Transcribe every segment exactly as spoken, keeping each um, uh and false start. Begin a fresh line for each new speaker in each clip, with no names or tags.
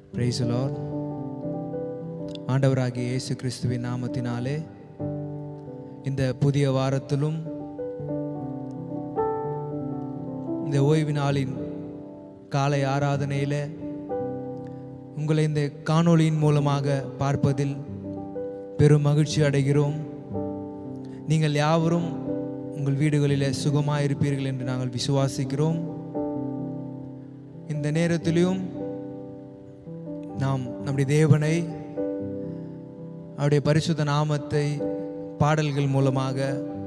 Praise the Lord. ஆண்டவராகிய இயேசு கிறிஸ்துவின் நாமத்தினாலே இந்த புதிய வாரத்திலும் இந்த ஓய்வு நாளின் காலை ஆராதனையில் உங்களை இந்த காணொளியின் மூலமாக பார்ப்பதில் பெரும் மகிழ்ச்சி அடைகிறோம். நீங்கள் யாவரும் உங்கள் வீடுகளில் சுகமாக இருப்பீர்கள் என்று நாங்கள் விசுவாசிக்கிறோம். இந்த நேரத்திலும் நாம் நம்முடைய தேவனை அவருடைய பரிசுத்த நாமத்தை பாடல்கள் மூலமாக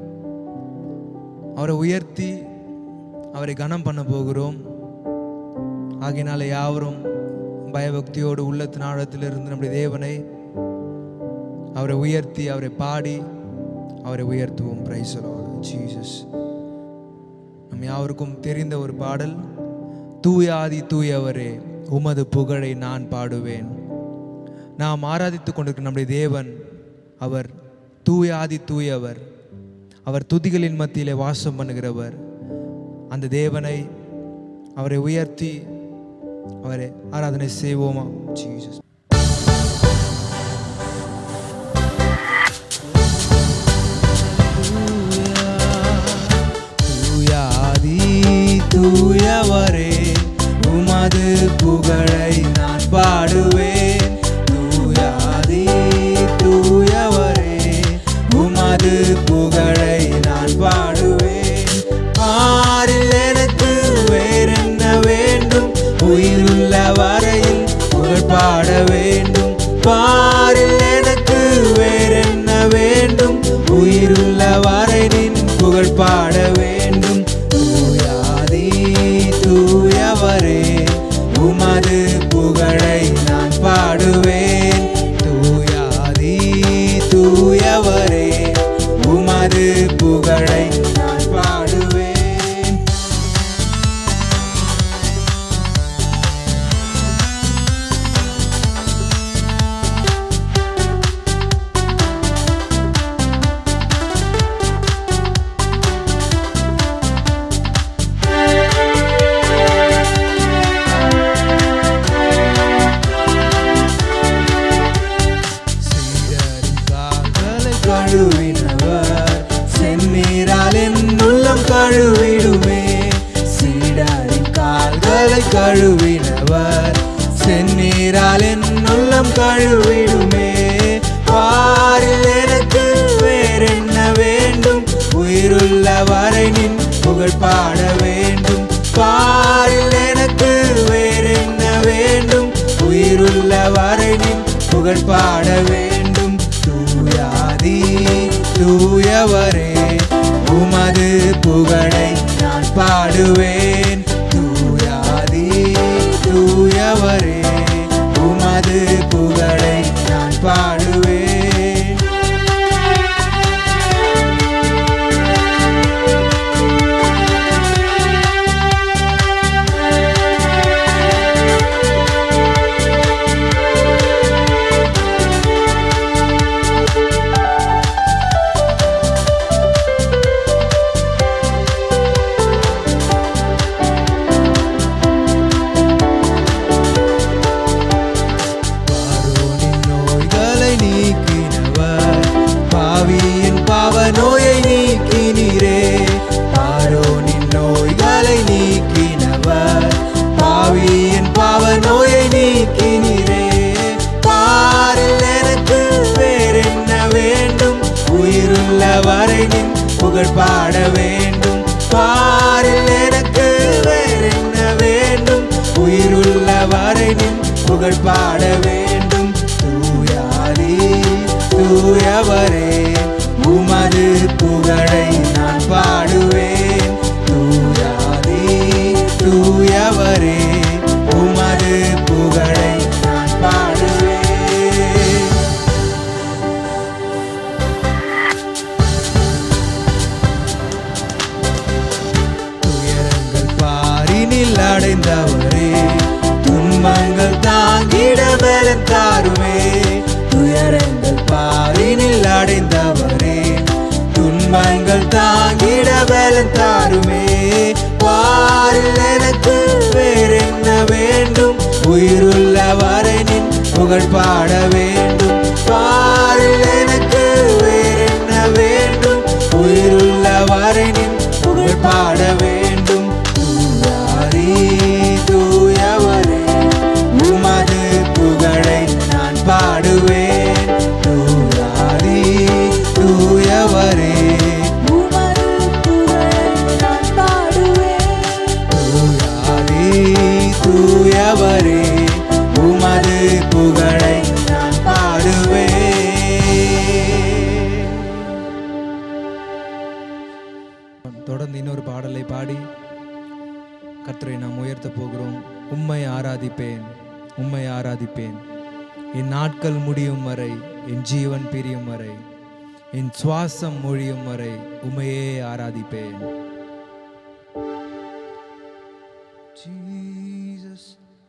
அவரை உயர்த்தி அவரை கனம் பண்ண போகிறோம். ஆகையினால யாவரும் பயபக்தியோடு உள்ளத்தின் ஆழத்திலிருந்து நம்முடைய தேவனை அவரை உயர்த்தி அவரை பாடி அவரை உயர்த்துவோம். Praise the Lord Jesus. நம் யாவருக்கும் தெரிந்த ஒரு பாடல், தூயாதி தூயவரே உமது புகழை நான் பாடுவேன். நாம் ஆராதித்துக் கொண்டிருக்கிற நம்முடைய தேவன் அவர் தூயாதி தூயவர். அவர் துதிகளின் மத்தியிலே வாசம் பண்ணுகிறவர். அந்த தேவனை அவரை உயர்த்தி அவரை ஆராதனை செய்வோமா? ஜீசஸ். தூயாதி தூயவரே உமது புகழை நான் பாடுவேன். தூயாதி தூயவரே உமது புகழை நான் பாடுவேன். ஆரில் எனக்கு வேறென்ன வேண்டும்? உயிருள்ள வரையில் புகழ் பாட வேண்டும். பாரில் எனக்கு வேறென்ன வேண்டும்? உயிருள்ள வரை நின் புகழ் பாட வேண்டும். தூயாதி தூயவரே உமது புகழை நான் பாடுவேன். தூயாதி தூயவரே உமது புகழை நான் பாடுவேன். கழுவினவர் செந்நீரால் என் உள்ளம் கழுவிடுமே. சீடரின் கால்களை கழுவினவர் செந்நீரால் என் உள்ளம் கழுவிடுமே. பாரில் எனக்கு வேறென்ன வேண்டும்? உயிருள்ள வரை நின் புகழ் பாட வேண்டும். பாரில் எனக்கு வேறென்ன வேண்டும்? உயிருள்ள வரை நின் புகழ் பாட வேண்டும். தூயாதி தூயவரே உமது புகழை நான் பாடுவேன். தூயாதி தூயவரே உமது புகழை நான் பாடுவேன். நோயை நீக்கினீரே. பாரோனின் நோய்களை நீக்கினவர். பாவியின் பாவ நோயை நீக்கினீரே. பாரில் எனக்கு வேறென்ன வேண்டும்? உயிருள்ள வரை நின் புகழ் பாட வேண்டும். பாரில் எனக்கு வேறென்ன வேண்டும்? உயிருள்ள வரை நின் புகழ் பாட வேண்டும். தூயாதி தூயவரே உமது புகழை நான் பாடுவேன். தூயாதி தூயவரே உமது புகழை நான் பாடுவேன். துயரங்கள் பாரினில் அடைந்தவரே துன்பங்கள் தாங்கிட பலன் தாருமே. துயரங்கள் பாரினில் அடைந்தவரே துன்பங்கள் தாங்கிட பலன் தாருமே. பாரில் எனக்கு வேறென்ன வேண்டும்? உயிருள்ள வரை புகழ் பாட வேண்டும். பாரில் எனக்கு வேறென்ன வேண்டும்? உயிருள்ள வரை நின் புகழ் பாட வேண்டும். தூயாரி தூயவரே உமது புகழை நான் பாடுவேன். தூயாரி தூயவரே உமது புகழை நான் பாடுவேன். தூயாரி தூயவரே உமது புகழை நான் பாடுவேன். தொடர்ந்து இன்னொரு பாடலை பாடி கர்த்தரை நாம் உயர்த்த போகிறோம். உம்மை ஆராதிப்பேன், உம்மை ஆராதிப்பேன், என் நாட்கள் முடியும் வரை, என் ஜீவன் பிரியும் வரை, என் சுவாசம் மொழியும் வரை உம்மையே ஆராதிப்பேன். Jesus.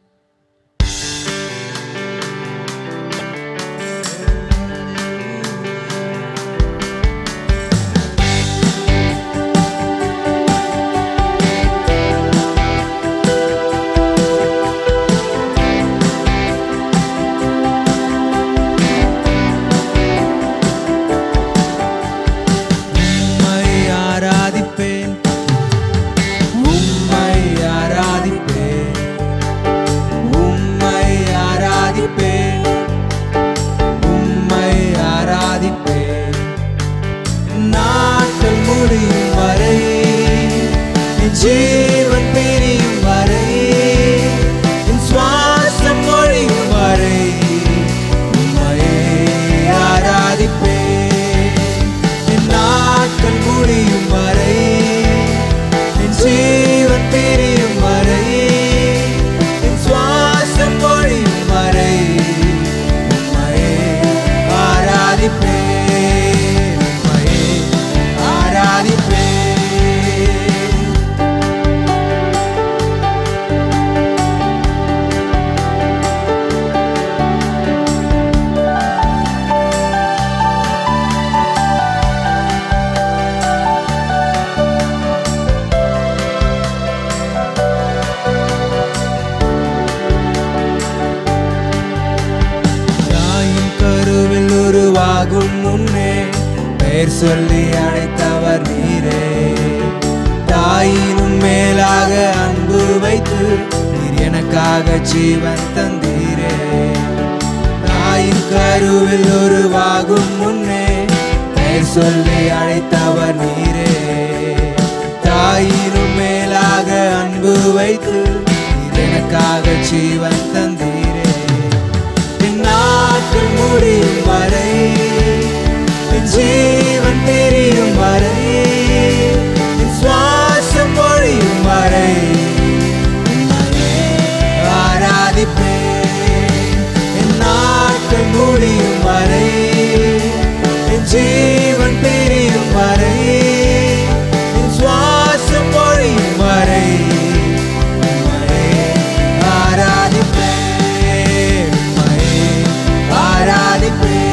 ஜீவன் பிரியும் வரை, என் சுவாசம் மொழியும் வரை உம்மையே ஆராதிப்பேன். என் நாட்கள் முடியும் வரை, என் ஜீவன் பிரியும் வரை, என் சுவாசம் மொழியும் வரை உம்மையே ஆராதிப்பேன். உம்மையே ஆராதிப்பேன். உருவாகும் முன்னே பெயர் சொல்லி அழைத்தவர் நீரே. தாயினும் மேலாக அன்பு வைத்து நீர் எனக்காக ஜீவன் தந்தீரே. தாயின் கருவில் உருவாகும் முன்னே பெயர் சொல்லி அழைத்தவர் நீரே. தாயினும் மேலாக அன்பு வைத்து நீர் எனக்காக ஜீவன் தந்தீரே. என் நாட்கள் முடியும் வரை, என் ஜீவன் பிரியும் வரை, என் சுவாசம் மொழியும் வரை உம்மையே ஆராதிப்பேன். என் நாட்கள் முடியும் வரை, என் ஜீவன் பிரியும் வரை, என் சுவாசம் மொழியும் வரை உம்மையே ஆராதிப்பேன். உம்மையே ஆராதிப்பேன்.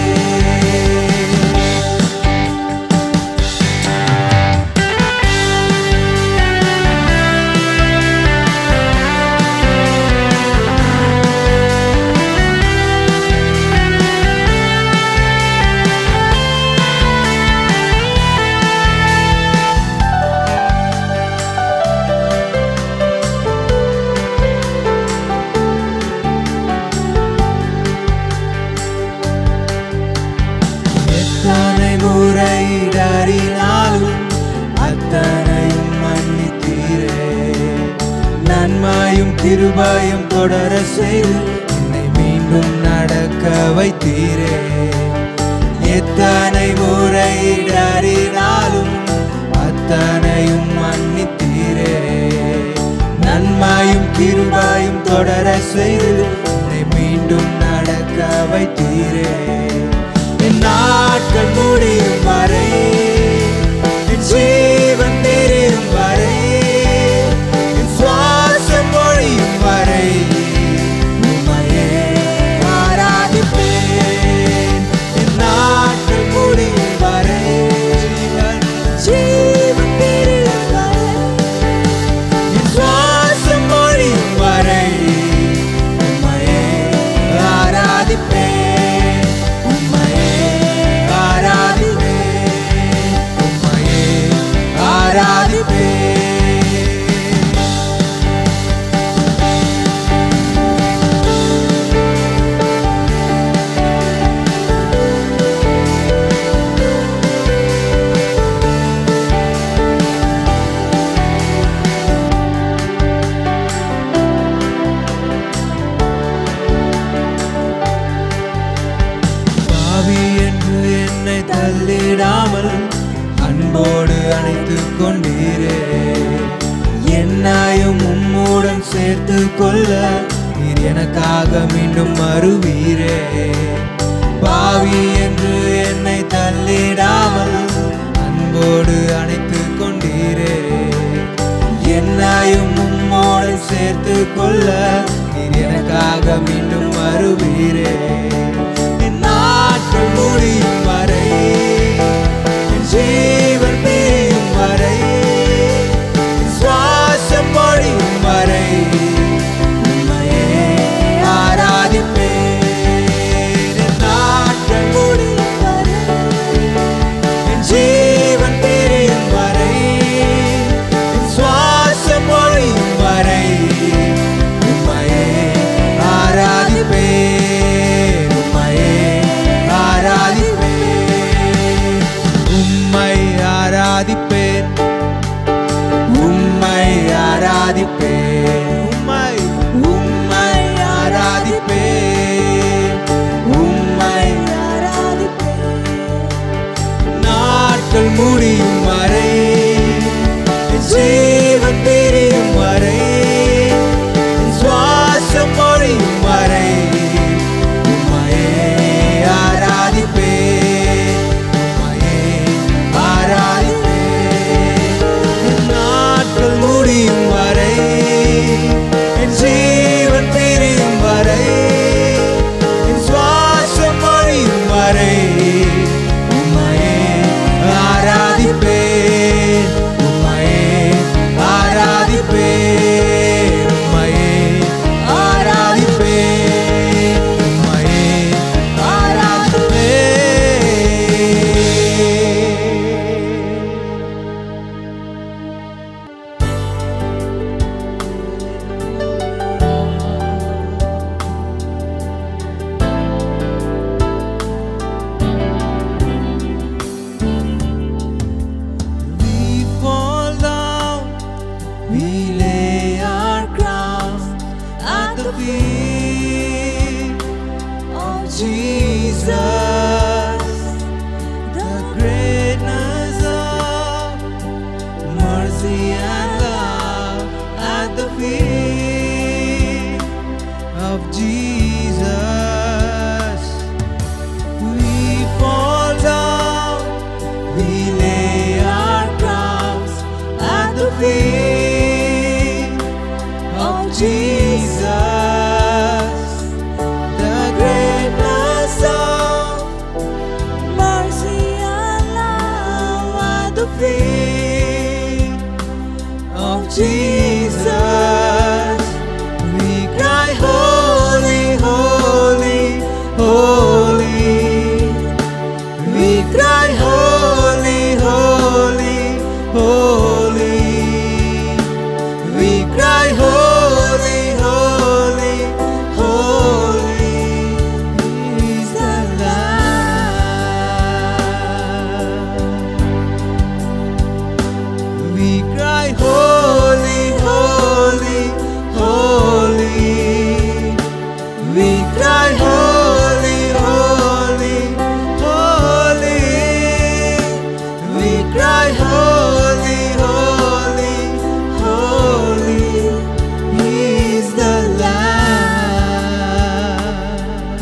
முறையிடறினாலும் அத்தனையும் மன்னித்தீரே. நன்மையும் கிருபையும் தொடர செய்து என்னை மீண்டும் நடக்க வைத்தீரே. எத்தனை முறையிடறினாலும் அத்தனையும் மன்னித்தீரே. நன்மையும் கிருபையும் தொடர செய்து என்னை மீண்டும் நடக்க வைத்தீரே. என் நாட்கள் முடியும் வரை, என் ஜீவன் பிரியும் வரை, என் சுவாசம் மொழியும் வரை உம்மையே ஆராதிப்பேன். என் நாட்கள் முடியும் வரை, ஜீவன் பிரியும் வரை, என் சுவாசம் மொழியும் வரை உம்மையே ஆராதிப்பேன். என்னையும் உம்முடன் சேர்த்து கொள்ள நீர் எனக்காக மீண்டும் வருவீரே. பாவி என்று என்னை தள்ளிடாமல் அன்போடு அணைத்து கொண்டீரே. என்னையும் உம்மோடு சேர்த்து கொள்ள நீர் எனக்காக மீண்டும் வருவீரே. என் நாட்கள் முடியும் வரை, என் ஜீவன் பிரியும் வரை, சுவாசம் பொழியும் வரை உம்மையே ஆராதிப்பேன். என் நாட்கள் முடியும் வரை, என் ஜீவன் பிரியும் வரை, என் சுவாசம் பொழியும் வரை உம்மையே ஆராதிப்பேன். உம்மையே ஆராதிப்பேன். உம்மை ஆராதிப்பேன். உம்மை ஆராதிப்பேன். உம்மை உம்மை ஆராதிப்பேன். உம்மை ஆராதிப்பேன். நாட்கள் முடியும் வரை, ஜீவன் பிரியும் வரை, சுவாசம் பொழியும் வரை உம்மையே ஆராதிப்பேன். உம்மையே ஆராதிப்பேன். நாட்கள் முடியும் வரை, என் ஜீவன் பிரியும் வரை, என் சுவாசம் பொழியும் வரை உம்மையே ஆராதிப்பேன். உம்மையே ஆராதிப்பேன். உம்மையே ஆராதிப்பேன். உம்மையே We fall down, we lay our crowns at the feet of Jesus. The greatness of mercy and love at the feet of Jesus. We fall down, we lay our crowns at the feet of Jesus. The greatness of mercy and love at the feet of Jesus. We cry holy, holy, holy. We cry holy, holy, holy. We cry holy, holy, holy is the Lamb. We cry holy, holy, holy. We cry holy, holy, holy. We cry holy, holy, holy is the Lamb.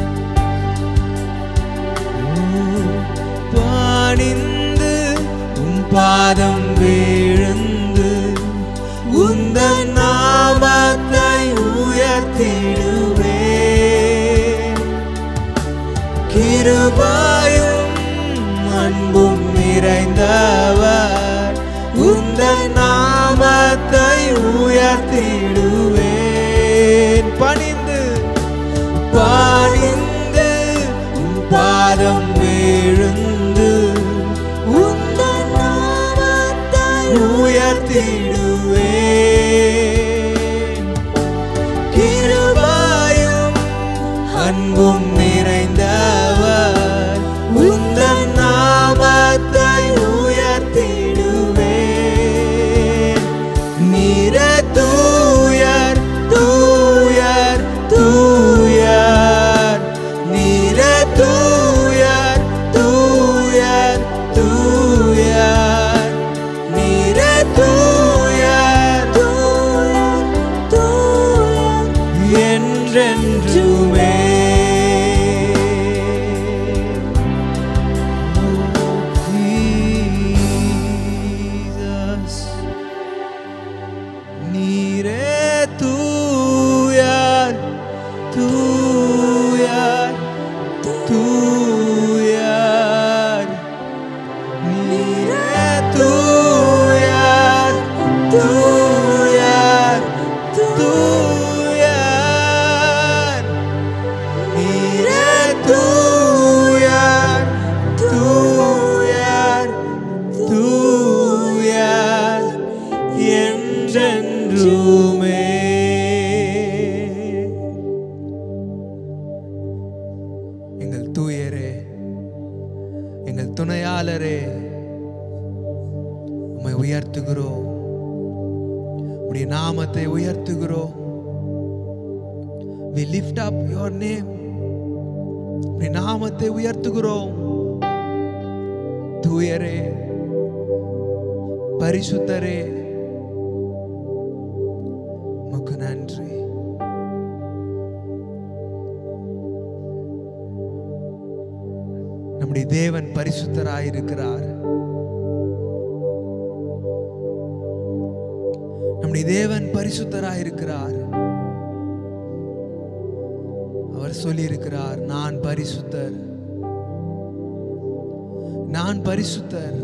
பணிந்து உம் பாதம் வீழ்ந்து உந்தன் நாமத்தை உயர்த்திடுவேன். கிருபையும் அன்பும் நிறைந்தவர் உந்தன் நாமத்தை உயர்த்திடுவேன். பணிந்து பணிந்து உம் பாதம் வீழ்ந்து உந்தன் நாமத்தை உயர்த்திடுவேன். கிருபையும் அன்பும் நிறைந்தவர் உந்தன் நாமத்தை உயர்த்திடுவேன். நீரே தூயர், தூயர், தூயர். நீரே தூயர், தூயர், தூயர். நீரே தூயர், என்றென்றுமே. எங்கள் தூயரே, எங்கள் துணையாளரே, உம்மை உயர்த்துகிறோம், உம்முடைய நாமத்தை உயர்த்துகிறோம். We lift up your name. உம்முடைய நாமத்தை உயர்த்துகிறோம். தூயரே, பரிசுத்தரே, உமக்கு நன்றி. நம்முடைய தேவன் பரிசுத்தராயிருக்கிறார். நம்முடைய தேவன் பரிசுத்தராயிருக்கிறார். அவர் சொல்லியிருக்கிறார், நான் பரிசுத்தர், நான் பரிசுத்தர்.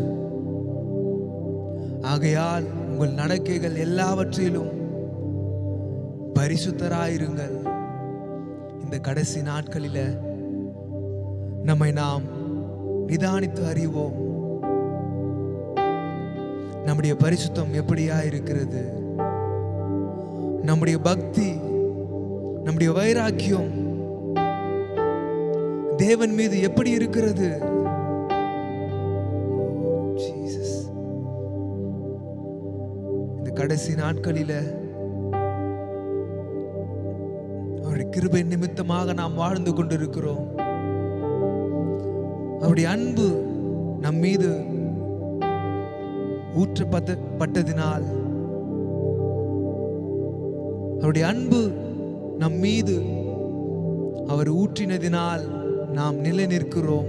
ஆகையால் உங்கள் நடக்கைகள் எல்லாவற்றிலும் பரிசுத்தராயிருங்கள். இந்த கடைசி நாட்களில நம்மை நாம் நிதானித்து அறிவோம். நம்முடைய பரிசுத்தம் எப்படியா இருக்கிறது? நம்முடைய பக்தி, நம்முடைய வைராக்கியம் தேவன் மீது எப்படி இருக்கிறது? இந்த கடைசி நாட்களில அவருடைய கிருபை நிமித்தமாக நாம் வாழ்ந்து கொண்டிருக்கிறோம். அவருடைய அன்பு நம் மீது ஊற்றப்பட்டதினால், அவருடைய அன்பு நம் மீது அவர் ஊற்றினதினால் நாம் நிலை நிற்கிறோம்.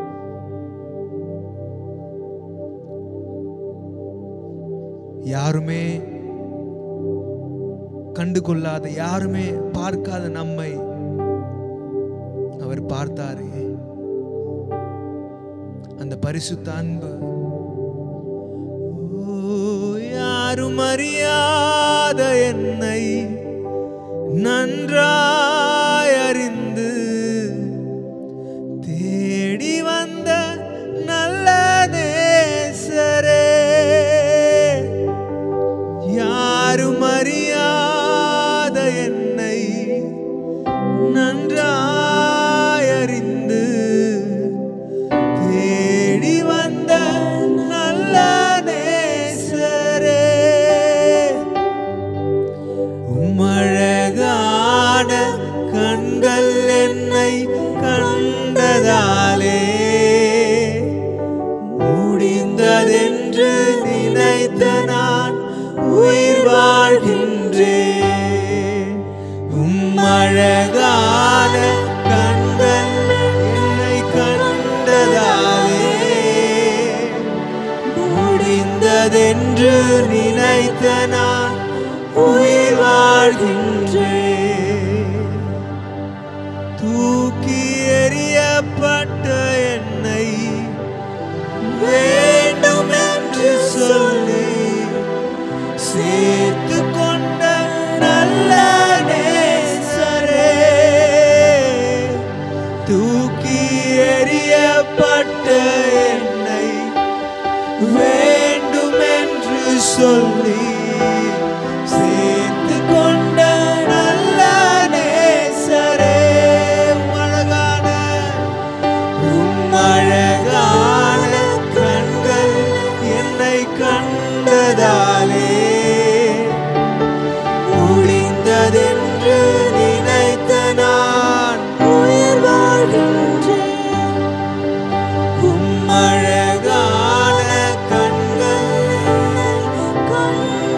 யாருமே கண்டுகொள்ளாத, யாருமே பார்க்காத நம்மை அவர் பார்த்தாரே. அந்த பரிசுத்த அன்பு யாரும் அறியாத என்னை நன்றாய் அறிந்து தேடி வந்த நல்ல நேசரே. யாரும் அறியாத என்னை நன்றாய் அறிந்து தேடி வந்த நல்ல நேசரே. உம்மழகான கண்கள் என்னை கண்டதாலே முடிந்ததென்று நினைத்த நான் உயிர் வாழ்கின்றேன். உம்மழகான கண்கள் என்னை கண்டதாலே முடிந்ததென்று நினைத்த நான் உயிர் வாழ்கின்றேன். தூக்கி எறியப்பட்ட என்னை வேண்டும் என்று சொல்லி சேர்த்து கொண்ட நல்ல நேசரே. தூக்கி எறியப்பட்ட என்னை வேண்டும் என்று சொல்லி சேர்த்து கொண்ட நல்ல நேசரே. உம்மழகான உம்மழகான கண்கள் என்னை கண்டதாலே முடிந்ததென்று நினைத்த நான் உயிர் வாழ்கின்றேன். உம்மழகான கண்கள் என்னை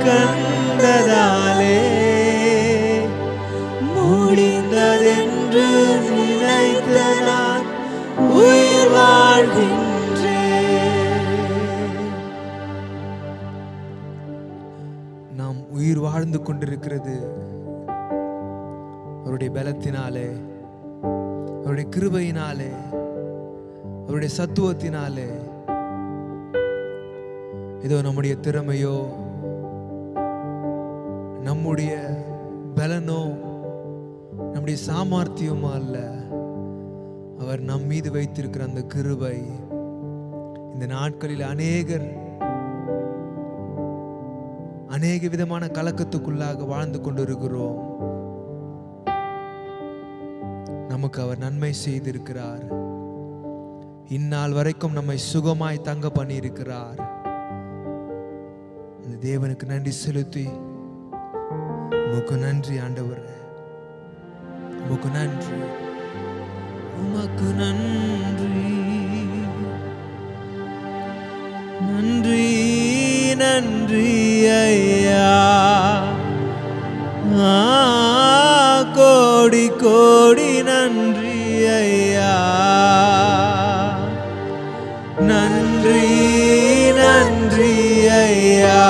கண்டதாலே முடிந்ததென்று நினைத்த நான் உயிர் வாழ்கின்றேன். நாம் உயிர் வாழ்ந்து கொண்டிருக்கிறது அவருடைய பலத்தினாலே, அவருடைய கிருபையினாலே, அவருடைய சத்துவத்தினாலே. இதோ நம்முடைய திறமையோ நம்முடைய பலனோ நம்முடைய சாமர்த்தியமோ அல்ல. அவர் நம் மீது வைத்திருக்கிற அந்த கிருபை. இந்த நாட்களில் அநேகர் அநேக விதமான கலக்கத்துக்குள்ளாக வாழ்ந்து கொண்டிருக்கிறோம். நமக்கு அவர் நன்மை செய்திருக்கிறார். இந்நாள் வரைக்கும் நம்மை சுகமாய் தங்க பண்ணி இருக்கிறார். அந்த தேவனுக்கு நன்றி செலுத்தி, உமக்கு நன்றி ஆண்டவர், உமக்கு நன்றி, உமக்கு நன்றி, நன்றி நன்றி ஐயா. கோடி கோடி நன்றி ஐயா. நன்றி நன்றி ஐயா.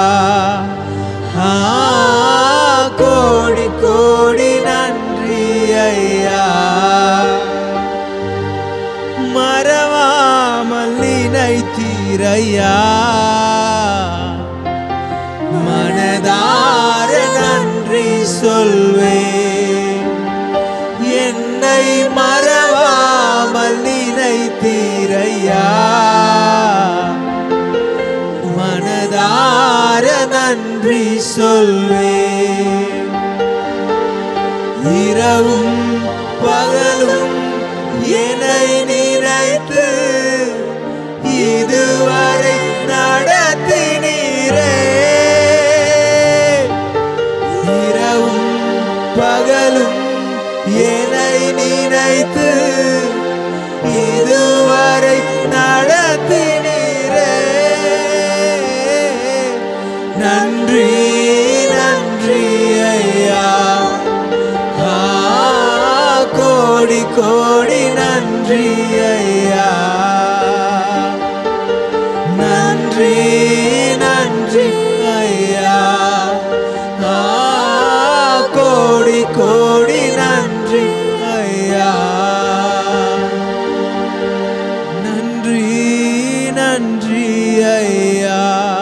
கோடி கோடி நன்றி ஐயா. மறவாமல் நினைத்தீரையா. மனதார நன்றி சொல்வேன். என்னை மறவாமல் நினைத்தீரையா. மனதார நன்றி சொல்வேன். இரவும் பகலும் என்னை நினைத்து இதுவரை நடத்தினீரே. இரவும் பகலும் என்னை நினைத்து இதுவரை நடத்தினீரே. நன்றி நன்றி ஐயா. கோடி கோடி நன்றி ஐயா. நன்றி நன்றி ஐயா. கோடி கோடி நன்றி ஐயா. நன்றி நன்றி ஐயா.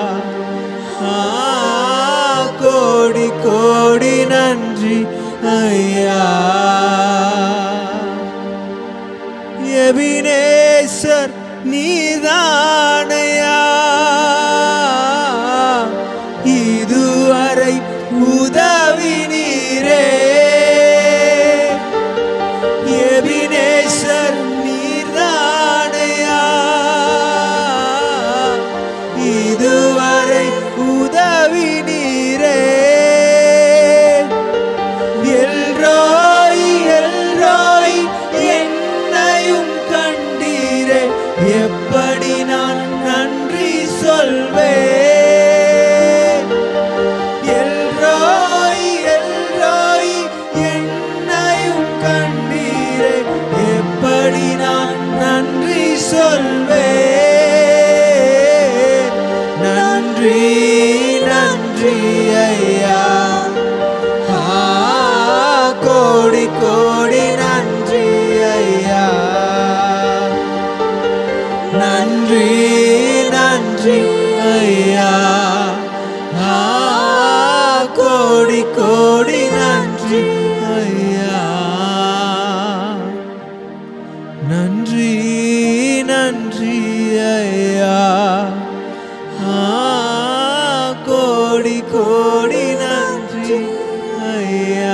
கோடி கோடி நன்றி ஐயா. எபினேசர் நீதானையா. இதுவரை உதவி நீரே. எபினேசர் நீதானையா. இதுவரை உதவி நீரே. எல்ரோய் எல்ரோய் என்னையும் கண்டீரே. எப்படி நான் நன்றி சொல்வேன். எல்ரோய் எல்ரோய் என்னையும் கண்டீரே. எப்படி நான் நன்றி சொல்வேன். நன்றி நன்றி ஐயா. கோடி கோடி நன்றி ஐயா. நன்றி நன்றி ஐயா. கோடி கோடி நன்றி ஐயா. நன்றி நன்றி ஐயா. கோடி கோடி நன்றி ஐயா.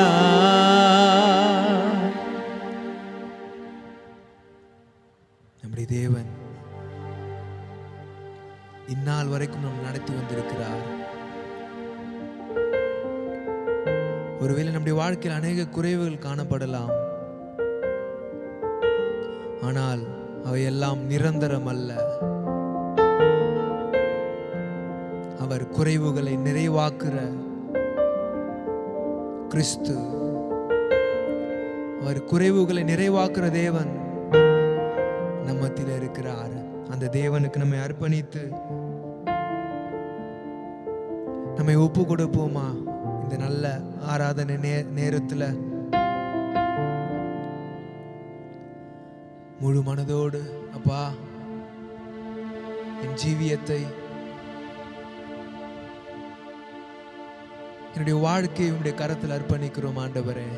நம்முடைய தேவன் இந்நாள் வரைக்கும் நாம் நடத்தி வந்திருக்கிறார். ஒருவேளை நம்முடைய வாழ்க்கையில் அநேக குறைவுகள் காணப்படலாம். ஆனால் அவையெல்லாம் நிரந்தரம் அல்ல. அவர் குறைவுகளை நிறைவாக்குற கிறிஸ்து. அவர் குறைவுகளை நிறைவாக்குற தேவன் நம்மத்தில் இருக்கிறார். அந்த தேவனுக்கு நம்மை அர்ப்பணித்து நம்மை ஒப்பு கொடுப்போமா? இந்த நல்ல ஆராதனை நே நேரத்துல முழு மனதோடு, அப்பா, என் ஜீவியத்தை, என்னுடைய வாழ்க்கையை உங்களுடைய கரத்தில் அர்ப்பணிக்கிறோம் ஆண்டவரே.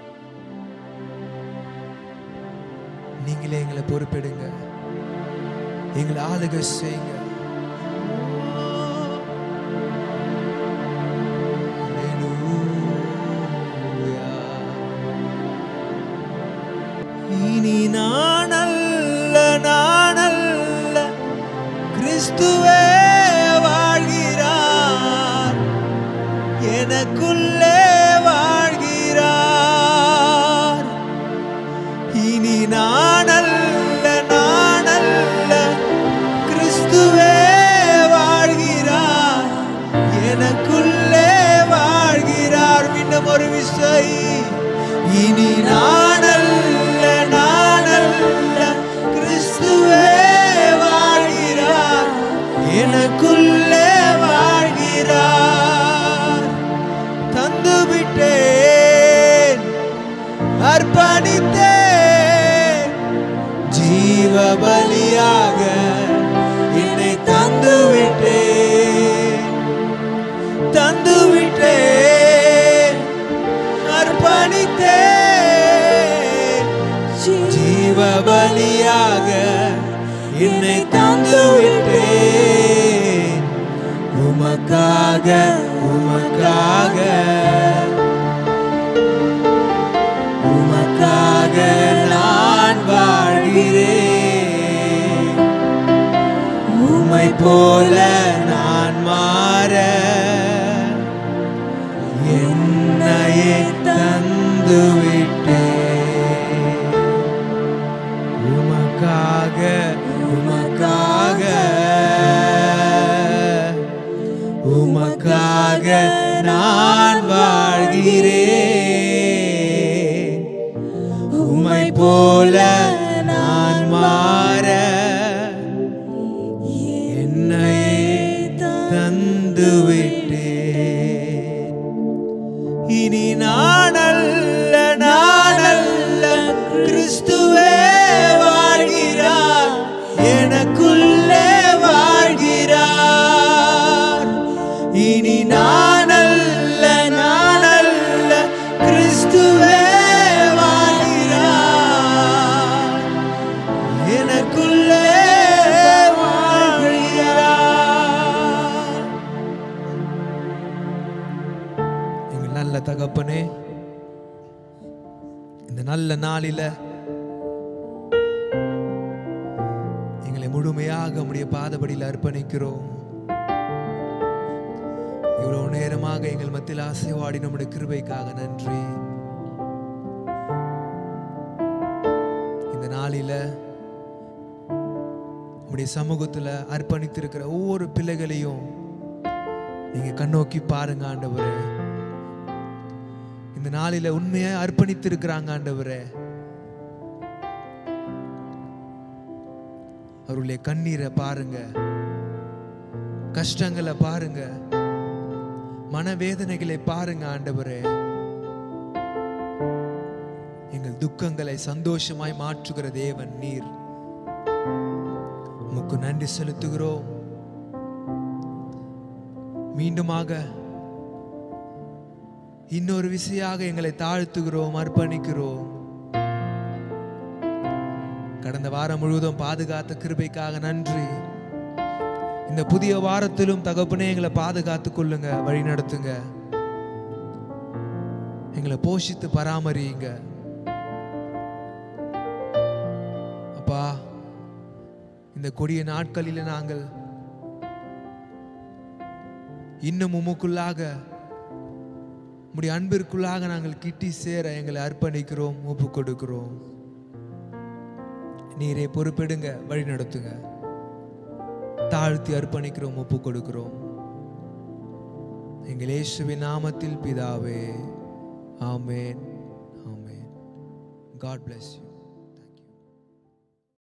நீங்களே எங்களை பொறுப்பெடுங்க, எங்களை ஆளுகை செய்யுங்க. இனி நானல்ல நானல்ல கிறிஸ்துவே வாழ்கிறார், எனக்குள்ளே வாழ்கிறார். இனி நானல்ல நானல்ல கிறிஸ்துவே வாழ்கிறார், எனக்குள்ளே வாழ்கிறார். மீண்டும் ஒரு விசை, இனி நானல்ல நானல்ல கிறிஸ்துவே வாழ்கிறார், எனக்குள்ளே வாழ்கிறார். தந்துவிட்டேன், அர்ப்பணித்தேன், ஜீவ பலியாக என்னை தந்துவிட்டேன். தந்துவிட்டேன், அர்ப்பணித்தேன், ஜீவ பலியாக என்னை தந்துவிட்டேன். உமக்காக உமக்காக உமக்காக நான் வாழ்கிறேன். உம்மை போல நான் மாற என்னையே தந்துவிட்டேன். உமக்காக உமக்காக உமக்காக நான் வாழ்கிறேன். உம்மை போல நான் மாற என்னையே தந்துவிட்டேன். இனி நானல்ல நானல்ல கிறிஸ்துவே வாழ்கிறார், எனக்குள்ளே வாழ்கிறார். இனி நானல்ல நானல்ல கிறிஸ்துவே வாழ்கிறார், எனக்குள்ளே வாழ்கிறார். எங்கள் நல்ல தகப்பனே, இந்த நல்ல நாளில எங்களை முழுமையாக உம்முடைய பாதபடியில் அர்ப்பணிக்கிறோம். இவ்வளவு நேரமாக எங்கள் மத்தியில் ஆசைவாடி நம்முடைய கிருபைக்காக நன்றி. இந்த நாளில உம்முடைய சமூகத்துல அர்ப்பணித்திருக்கிற ஒவ்வொரு பிள்ளைகளையும் நீங்க கண்ணோக்கி பாருங்க ஆண்டவரே. இந்த நாளில உண்மையா அர்ப்பணித்திருக்கிறாங்க ஆண்டவரே. அவருடைய கண்ணீரை பாருங்க, கஷ்டங்களை பாருங்க, மனவேதனைகளை பாருங்க ஆண்டவரே. எங்கள் துக்கங்களை சந்தோஷமாய் மாற்றுகிற தேவன் நீர். உமக்கு நன்றி செலுத்துகிறோம். மீண்டுமாக இன்னொரு விசையாக எங்களை தாழ்த்துகிறோம், அர்ப்பணிக்கிறோம். கடந்த வாரம் முழுவதும் பாதுகாத்த கிருபைக்காக நன்றி. இந்த புதிய வாரத்திலும் தகப்பனே எங்களை பாதுகாத்துக் கொள்ளுங்க, வழி நடத்துங்க, எங்களை போஷித்து பராமரியுங்க அப்பா. இந்த கொடிய நாட்களில் நாங்கள் இன்னும் உமக்குள்ளாக, உம்முடைய அன்பிற்குள்ளாக நாங்கள் கிட்டி சேர எங்களை அர்ப்பணிக்கிறோம், ஒப்பு கொடுக்கிறோம். நீரே பொறுப்பெடுங்க, வழி நடத்துங்க. தாழ்த்தி அர்ப்பணிக்கிறோம், ஒப்பு கொடுக்கிறோம். எங்கள் இயேசுவின் நாமத்தில் பிதாவே, ஆமென், ஆமென். God bless you.